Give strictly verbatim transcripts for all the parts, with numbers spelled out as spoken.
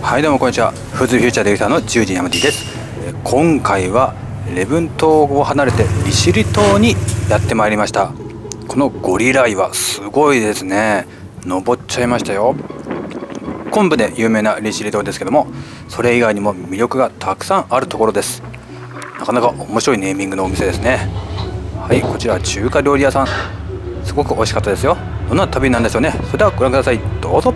はいどうもこんにちは。フーズフューチャーディレクターのじゅうじヤマティです。今回は礼文島を離れて利尻島にやってまいりました。このゴリラ岩すごいですね。登っちゃいましたよ。昆布で有名な利尻島ですけども、それ以外にも魅力がたくさんあるところです。なかなか面白いネーミングのお店ですね。はい、こちらは中華料理屋さん、すごく美味しかったですよ。どんな旅なんでしょうね。それではご覧ください。どうぞ。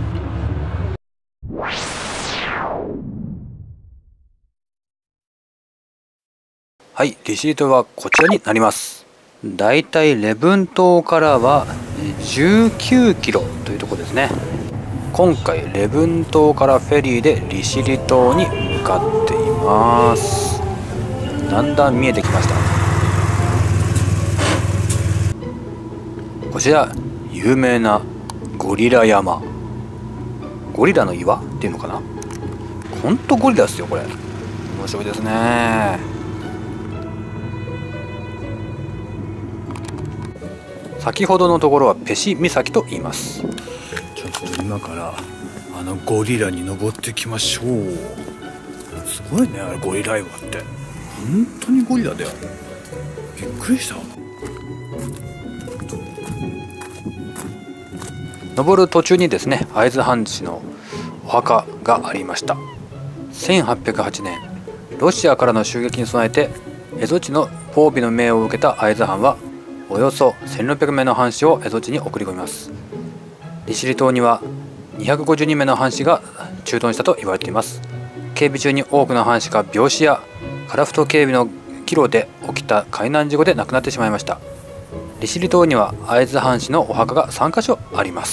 はい、利尻島はこちらになります。だいたい礼文島からはじゅうきゅうキロというところですね。今回礼文島からフェリーで利尻島に向かっています。だんだん見えてきました。こちら有名なゴリラ山、ゴリラの岩っていうのかな。ほんとゴリラですよこれ。面白いですね。先ほどのところはペシ岬と言います。ちょっと今からあのゴリラに登ってきましょう。すごいね、あれゴリラ岩って本当にゴリラだよ。びっくりした。登る途中にですね、会津藩士のお墓がありました。せんはっぴゃくはちねん、ロシアからの襲撃に備えて蝦夷地の褒美の命を受けた会津藩はおよそせんろっぴゃくめいの藩士を蝦夷地に送り込みます。利尻島にはにひゃくごじゅうにめいの藩士が駐屯したと言われています。警備中に多くの藩士が病死や樺太警備の岐路で起きた海難事故で亡くなってしまいました。利尻島には会津藩士のお墓がさんかしょあります。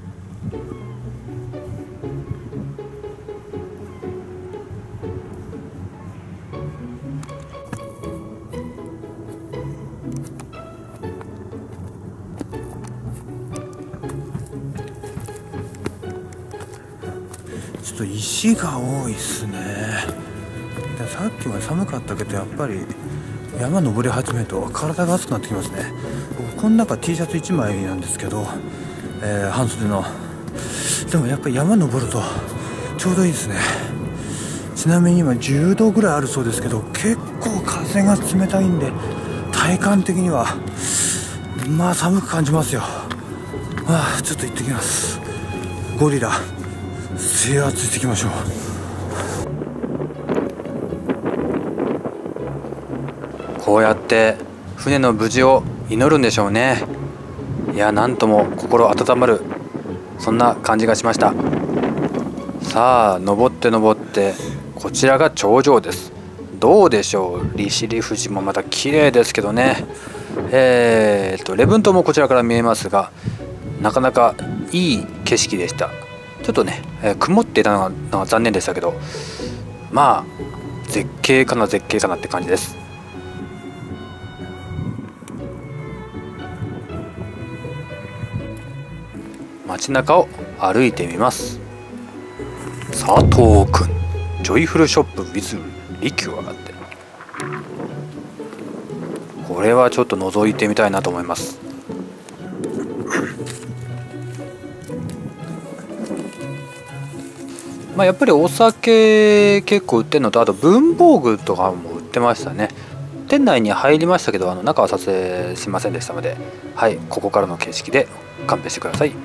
ちょっと石が多いっすね。さっきまで寒かったけど、やっぱり山登り始めると体が熱くなってきますね。僕この中 T シャツいちまいなんですけど、えー、半袖の。でもやっぱり山登るとちょうどいいですね。ちなみに今じゅうどぐらいあるそうですけど、結構風が冷たいんで体感的にはまあ寒く感じますよ。はあ、ちょっと行ってきます。ゴリラ制圧していきましょう。こうやって船の無事を祈るんでしょうね。いや、なんとも心温まる、そんな感じがしました。さあ登って登って、こちらが頂上です。どうでしょう。利尻富士もまた綺麗ですけどね。えー、っと礼文島もこちらから見えますが、なかなかいい景色でした。ちょっとね、えー、曇っていたのが、のが残念でしたけど、まあ絶景かな絶景かなって感じです。街中を歩いてみます。佐藤くんジョイフルショップ with リキュアって、これはちょっと覗いてみたいなと思います。まあやっぱりお酒結構売ってるのと、あと文房具とかも売ってましたね。店内に入りましたけど、あの中は撮影しませんでしたので、はい、ここからの景色で勘弁してください。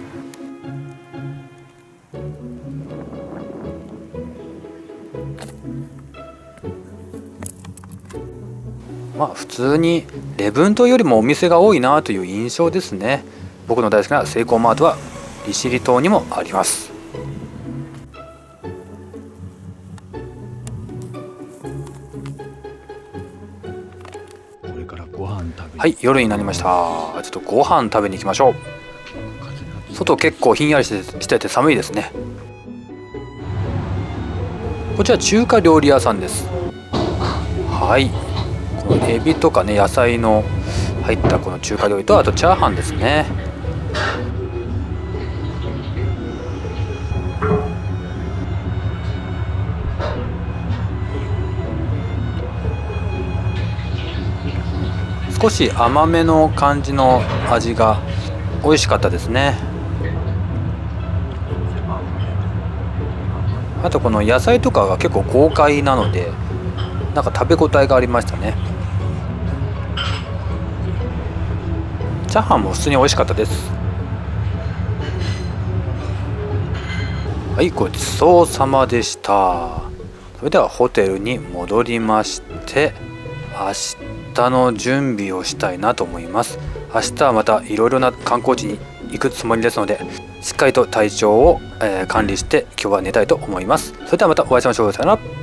まあ普通に礼文島よりもお店が多いなという印象ですね。僕の大好きなセイコーマートは利尻島にもあります。はい、夜になりました。ちょっとご飯食べに行きましょう。外結構ひんやりしてしてて寒いですね。こちら中華料理屋さんです。はい、このエビとかね、野菜の入ったこの中華料理と、あとチャーハンですね。少し甘めの感じの味が美味しかったですね。 あとこの野菜とかが結構豪快なのでなんか食べ応えがありましたね。チャーハンも普通に美味しかったです。はい、ごちそうさまでした。それではホテルに戻りまして明日の準備をしたいなと思います。明日はまたいろいろな観光地に行くつもりですのでしっかりと体調を、えー、管理して今日は寝たいと思います。それではまたお会いしましょう。さよなら。